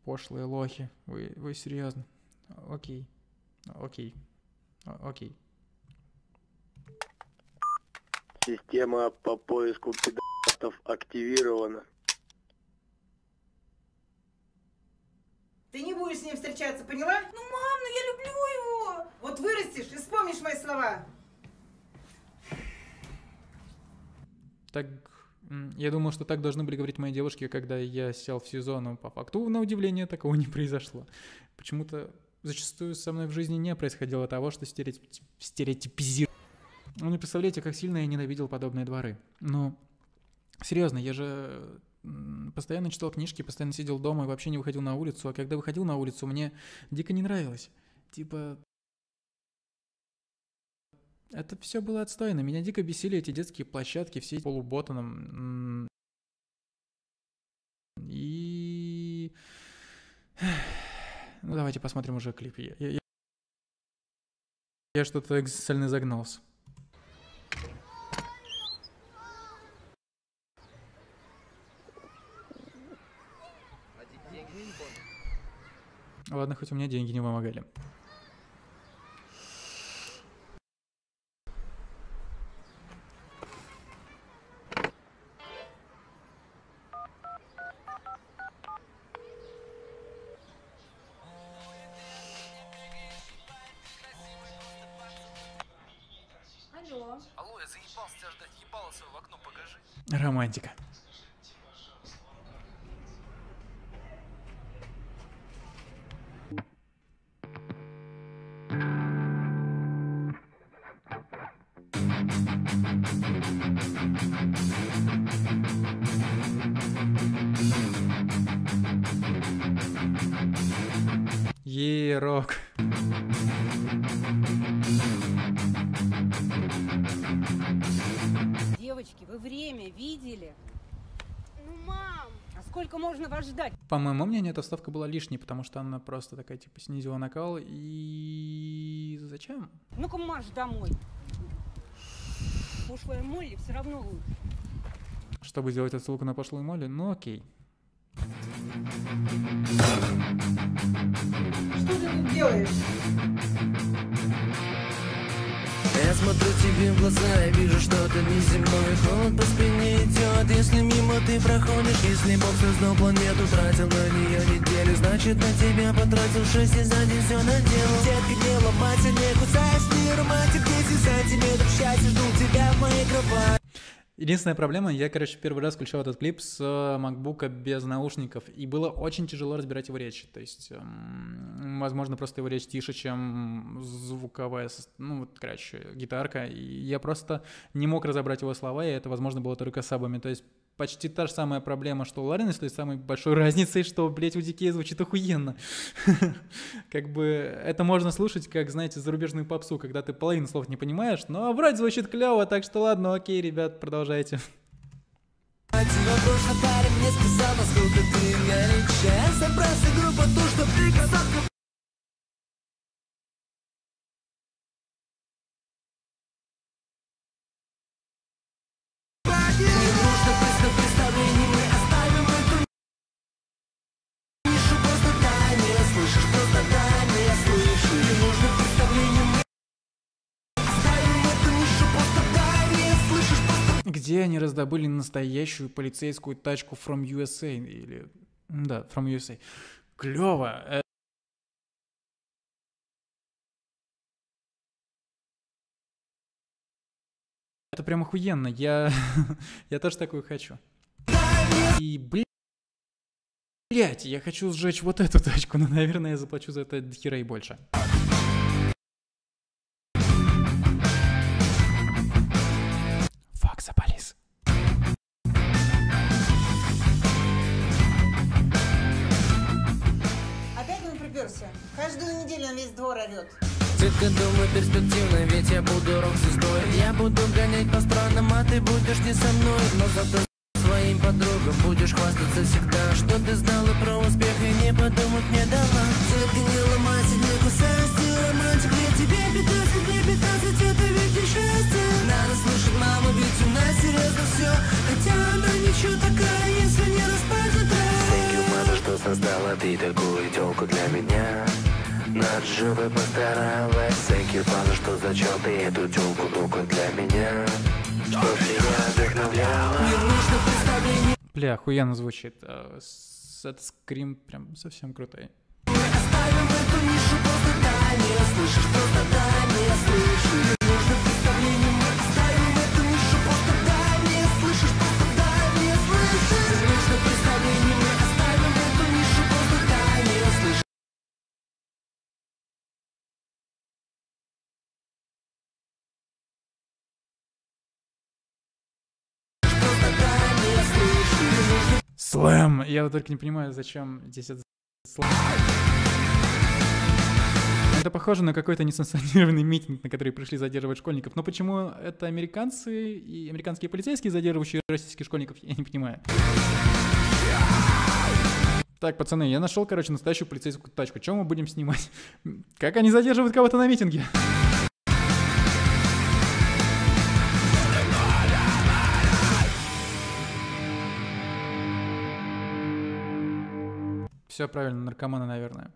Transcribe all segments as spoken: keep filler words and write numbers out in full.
Пошлые лохи. Вы, вы серьезно? Окей. Окей. Окей. Система по поиску пидоров активирована. Ты не будешь с ним встречаться, поняла? Ну, мам, ну я люблю его. Вот вырастешь и вспомнишь мои слова. Так, я думал, что так должны были говорить мои девушки, когда я сел в СИЗО, но по факту, на удивление, такого не произошло. Почему-то зачастую со мной в жизни не происходило того, что стереотипизировать. Вы не представляете, как сильно я ненавидел подобные дворы. Ну, серьезно, я же постоянно читал книжки, постоянно сидел дома и вообще не выходил на улицу, а когда выходил на улицу, мне дико не нравилось. Типа... Это все было отстойно. Меня дико бесили эти детские площадки, все эти полуботаном. И... Ну, давайте посмотрим уже клип. Я, я, я что-то экзистенциально загнался. Ладно, хоть у меня деньги не помогали. Алло. Алло, я заебался тебя ждать. Ебало свое в окно покажи. Романтика. Е-рок. Девочки, вы время видели? Ну, мам! А сколько можно вас ждать? По моему мнению, эта вставка была лишней, потому что она просто такая, типа, снизила накал. И... Зачем? Ну-ка, марш домой. Пошлая Молли все равно лучше. Чтобы сделать отсылку на пошлую Молли? Ну окей. Что ты тут делаешь? Я смотрю тебе в глаза и вижу, что ты неземной. Холод по спине идет, если мимо ты проходишь. Если Бог создал планету, тратил на нее неделю, значит на тебя потратил шесть и за день все наделал. Детка, не ломайся, не кусайся, не романтик, десять сантиметров счастья ждут тебя в моей кровати. Единственная проблема, я, короче, первый раз включал этот клип с макбука без наушников, и было очень тяжело разбирать его речь. То есть, эм, возможно, просто его речь тише, чем звуковая, ну, вот, короче, гитарка, и я просто не мог разобрать его слова, и это, возможно, было только с сабами. То есть, почти та же самая проблема, что у Ларины, с той самой большой разницей, что, блять, у Дикея звучит охуенно. Как бы это можно слушать, как, знаете, зарубежную попсу, когда ты половину слов не понимаешь, но вроде звучит клево, так что ладно, окей, ребят, продолжайте. Вопрос, парень мне сказал, насколько ты горячая. Забрался группа ту, что ты красотка. Где они раздобыли настоящую полицейскую тачку from ю эс эй? Или... Да, from ю эс эй. Клево! Это прям охуенно. Я... я тоже такую хочу. И, блядь, я хочу сжечь вот эту тачку, но, наверное, я заплачу за это до хера и больше. Fuck the police. Опять он приперся? Каждую неделю он весь двор орет. Детка, думаю, перспективно, ведь я буду рок-звездой. Я буду гонять по странам, а ты будешь не со мной. Но зато своим подругам будешь хвастаться всегда, что ты знала про успех и не подумать не дала. Детка, не ломайся, не кусайся, ты романтик. Ведь тебе пятнадцать, мне пятнадцать, это ведь не счастье. Надо слушать маму, ведь у нас серьезно все. Хотя она ничего такая, если не распахнута. Thank you, мама, что создала. создала ты такую тёлку для меня. Над жопой постаралась. Thank you, Father, что зачем ты эту тёлку только для меня. Чтоб меня вдохновляла. Не нужно представление. Бля, охуенно звучит. А, с- Этот скрим прям совсем крутой. Оставим эту нишу, просто дай не слышишь, просто дай не слышишь. Не нужно представление, мы оставим эту нишу, просто дай не слышишь, просто дай не слышишь. Не нужно представление, мы оставим эту нишу, просто дай не слышишь. Просто дай не слышишь. Не нужно. Слэм! Я вот только не понимаю, зачем здесь этот слэм. Это похоже на какой-то несанкционированный митинг, на который пришли задерживать школьников. Но почему это американцы и американские полицейские, задерживающие российских школьников, я не понимаю. Так, пацаны, я нашел, короче, настоящую полицейскую тачку. Чем мы будем снимать? Как они задерживают кого-то на митинге? Все правильно, наркоманы, наверное.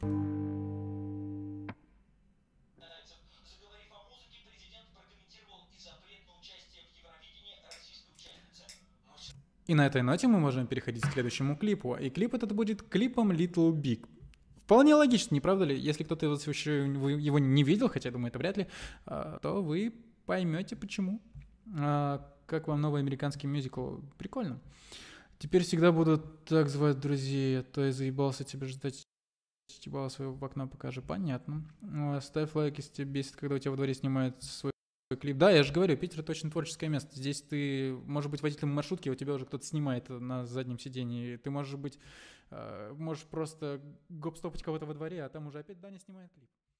Заговорив о музыке, президент прокомментировал и запрет на участие в Евровидении российской участницы. И на этой ноте мы можем переходить к следующему клипу. И клип этот будет клипом Little Big. Вполне логично, не правда ли? Если кто-то еще его не видел, хотя, я думаю, это вряд ли, а, то вы поймете, почему. А, Как вам новый американский мюзикл? Прикольно. Теперь всегда буду так звать друзей, а то я заебался тебя ждать. Ебало своего в окно покажи. Понятно. А, Ставь лайк, если тебя бесит, когда у тебя во дворе снимают свой клип. Да, я же говорю, Питер точно творческое место. Здесь ты можешь быть водителем маршрутки, а у тебя уже кто-то снимает на заднем сидении. Ты можешь быть, э, можешь просто гоп-стопать кого-то во дворе, а там уже опять Даня снимает клип.